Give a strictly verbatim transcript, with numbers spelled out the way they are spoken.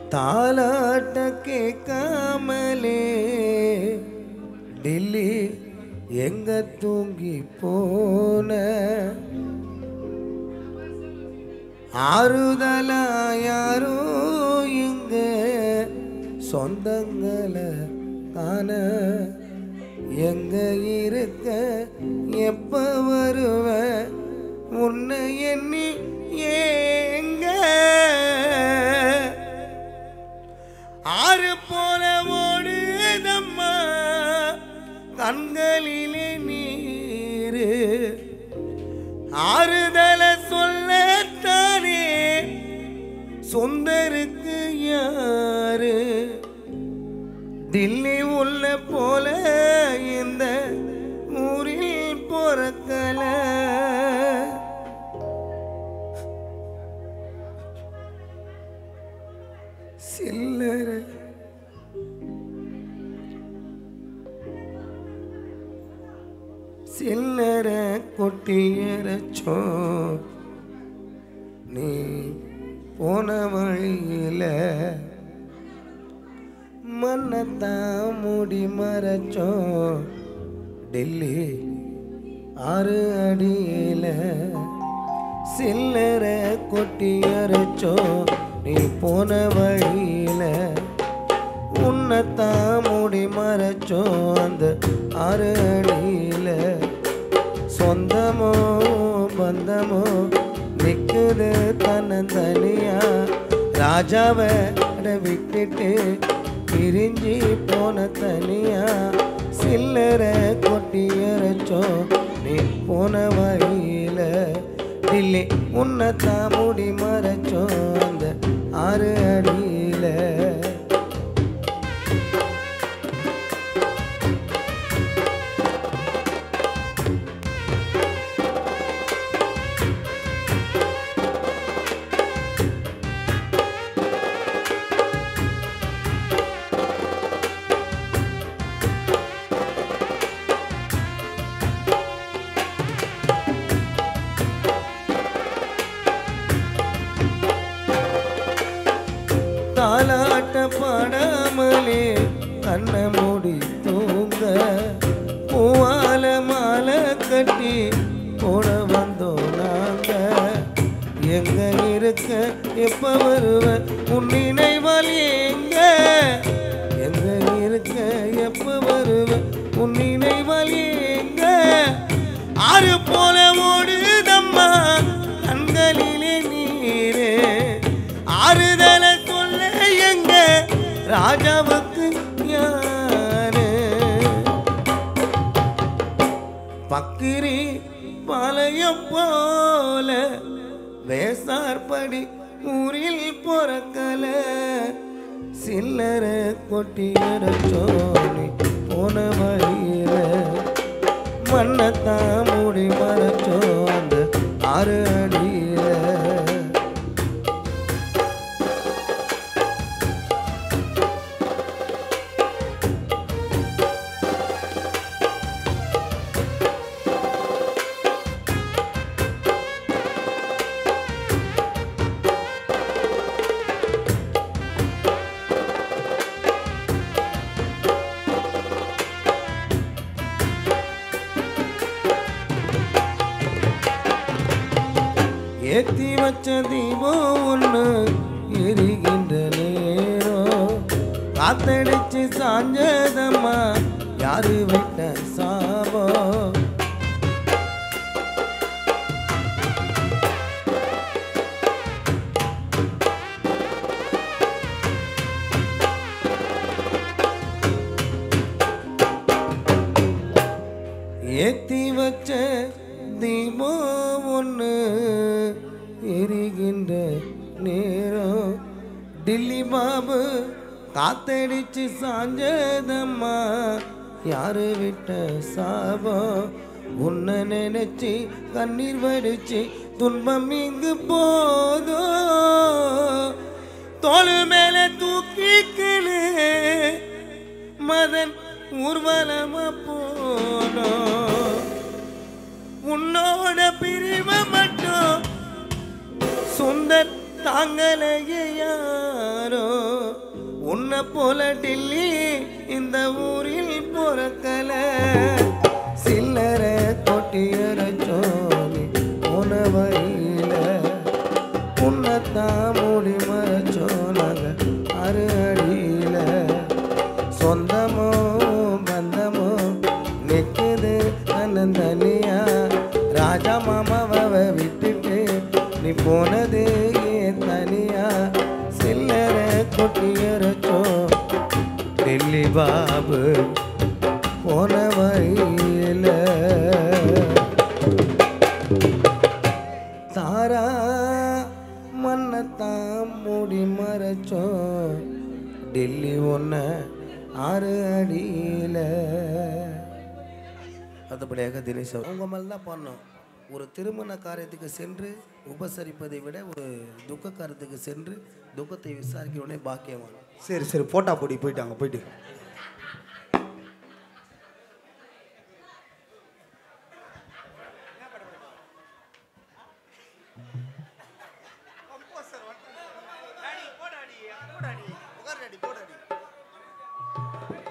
தாலாட்ட கேட்காமலே டெல்லி எங்க தூங்கி போன ஆறுதலா யாரோ இங்க சொந்தங்களை காண எங்க இருக்க எப்ப வருவ உன்னை எண்ணி ஏங்க ஆறு போல ஓடுதம்மா கண்களிலே நீரு ஆறுதல சொல்லத்தானே சொந்தருக்கு யாரு தில்லி உள்ள போல இந்த ஊரில் பொறக்கல சில்லற சில்லற கொட்டியரச்சோம் நீ போன வழியில மன்னத்தான் மூடி மறைச்சோம் டெல்லி ஆறு அடியில சில்லற கொட்டியரச்சோம் நீ போன வழியில உன்னத்தான் மூடி மறைச்சோம் அந்த ஆறு அடியில சொந்தமோ பந்தமோ நிக்குது தன்னந்தனியா ராஜாவை விட்டுட்டு பிரிஞ்சி போன தனியா சில்லற கொட்டியரச்சோம் நீ போன வழியில டில்லி உன்னத்தான் மூடி மறைச்சோம் அந்த ஆறு அடியில தாலாட்ட பாடாமலே கண்ணை மூடி தூங்க பூவால மாலை கட்டி போட வந்தோம் நாங்க எங்க இருக்க எப்ப வருவ உன் நினைவால் எங்க எங்க இருக்க எப்ப வருவ உன் நினைவால் எங்க ஆறு போல ஓடுதம்மா கண்களிலே நீரே ஆறுதல ராஜாவுக்கு யாரு பக்கிரி பாளையம் போல வேசார்படி ஊரில் பொறக்கல சில்லற கொட்டியரச்சோனி போன வழியில மன்னத்தான் மூடி மறைச்சோ அந்த ஆறு அடியில ஏத்தி வச்ச தீபம் ஒன்று எரிகின்ற நேரம் காத்தடிச்சு சாஞ்சதம்மா யாரு விட்ட சாபம் ஏத்தி வச்ச தீபம் ஒன்று எரிகின்ற நேரம் டில்லி பாபு காத்தடிச்சு சாஞ்சதம்மா யாரு விட்ட சாபம் உன்னை நினைச்சு கண்ணீர் வடிச்சு துன்பம் இங்கு போதோ தோளு மேல தூக்கிக்கிளு மதன் ஊர்வலமா போனோம் உன்னோட பிரிவை மட்டும் சுந்தர் தாங்கலையே யாரோ உன்னை போல டில்லி இந்த ஊரில் பொறக்கல சில்லற கொட்டியரச்சோனி போன வழியில உன்னைத்தான் மூடி மறைச்சோனாங்க அரு அடியில சொந்தமோ பந்தமோ நிற்குது தன்னந்தனியா ராஜா மாமாவை விட்டுட்டு நீ போனது ஏன் தனியா சில்லற கொட்டியரச்சோ டெல்லி பாபு போன வழியில தாரா மண்ணத்தான் மூடி மறைச்சோம் டெல்லி ஒன்று ஆறு அடியில அதுபடியாக தினேஷ் உங்கள் மேலே தான் பண்ணோம். ஒரு திருமண காரியத்துக்கு சென்று உபசரிப்பதை விட ஒரு துக்க காரியத்துக்கு சென்று துக்கத்தை விசாரிக்கிறவனே பாக்கியவான். சரி சரி போட்டா போடி போயிட்டாங்க போயிட்டு போடாடி போடாடி போடாடி